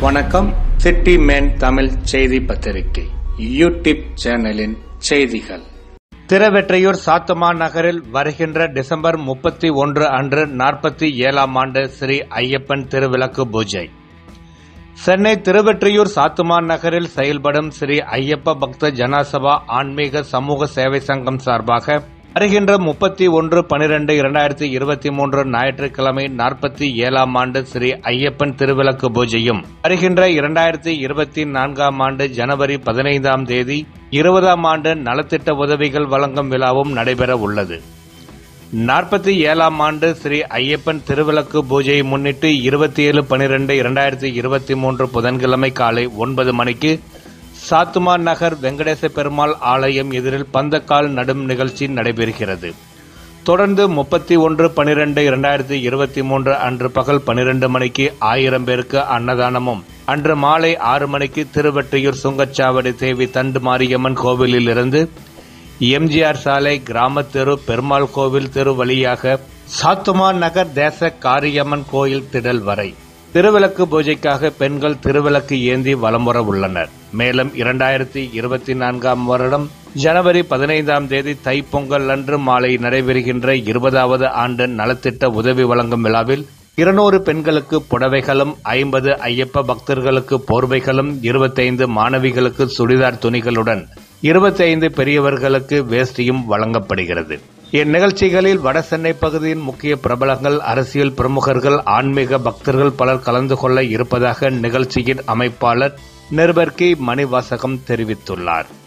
வணக்கம். City man Tamil செய்தி பத்திரிகை யூடியூப் சேனலின் செய்திகள். திருவெற்றியூர் சாத்துமா நகரில் வருகின்ற டிசம்பர் 31 அன்று 47ஆம் ஆண்டு ஸ்ரீ ஐயப்பன் திருவிளக்கு பூஜை. சென்னை திருவெற்றியூர் சாத்துமா நகரில் செயல்படும் ஸ்ரீ ஐயப்ப பக்த ஜனசபா ஆன்மீக சமூக சேவை சங்கம் சார்பாக வருகின்ற 31/12/2023 ஞாயிற்றுக்கிழமை 47ஆம் ஆண்டு ஸ்ரீ ஐயப்பன் திருவிளக்கு பூஜையும், வருகின்ற 2024ஆம் ஆண்டு ஜனவரி 15ஆம் தேதி 20ஆம் ஆண்டு நலத்திட்ட உதவிகள் வழங்கும் விழாவும் நடைபெற உள்ளது. 47ஆம் ஆண்டு ஸ்ரீ ஐயப்பன் திருவிளக்கு பூஜையை முன்னிட்டு 27/12/2023 புதன்கிழமை காலை 9 மணிக்கு சாத்துமா நகர் வெங்கடேச பெருமாள் ஆலயம் எதிரில் பந்தக்கால் நடும் நிகழ்ச்சி நடைபெறுகிறது. தொடர்ந்து 31/12/2023 அன்று பகல் 12 மணிக்கு 1000 பேருக்கு அன்னதானமும், அன்று மாலை 6 மணிக்கு திருவெற்றியூர் சுங்கச்சாவடி தேவி தண்டு மாரியம்மன் கோவிலில் இருந்து எம்ஜிஆர் சாலை கிராம தெரு பெருமாள் கோவில் தெரு வழியாக சாத்துமா நகர் தேச காரியம்மன் கோயில் திடல் வரை திருவிளக்கு பூஜைக்காக பெண்கள் திருவிளக்கு ஏந்தி வலம் வர உள்ளனர். மேலும் 2024ஆம் வருடம் ஜனவரி 15ஆம் தேதி தைப்பொங்கல் அன்று மாலை நடைபெறுகின்ற 20வது ஆண்டு நலத்திட்ட உதவி வழங்கும் விழாவில் 200 பெண்களுக்கு புடவைகளும், 50 ஐயப்ப பக்தர்களுக்கு போர்வைகளும், 25 மாணவிகளுக்கு சுடிதார் துணிகளுடன் 25 பெரியவர்களுக்கு வேஷ்டியும் வழங்கப்படுகிறது. இந்நிகழ்ச்சிகளில் வடசென்னை பகுதியின் முக்கிய பிரபலங்கள், அரசியல் பிரமுகர்கள், ஆன்மீக பக்தர்கள் பலர் கலந்து கொள்ள இருப்பதாக நிகழ்ச்சியின் அமைப்பாளர் நிருபர் கி மணிவாசகம் தெரிவித்துள்ளார்.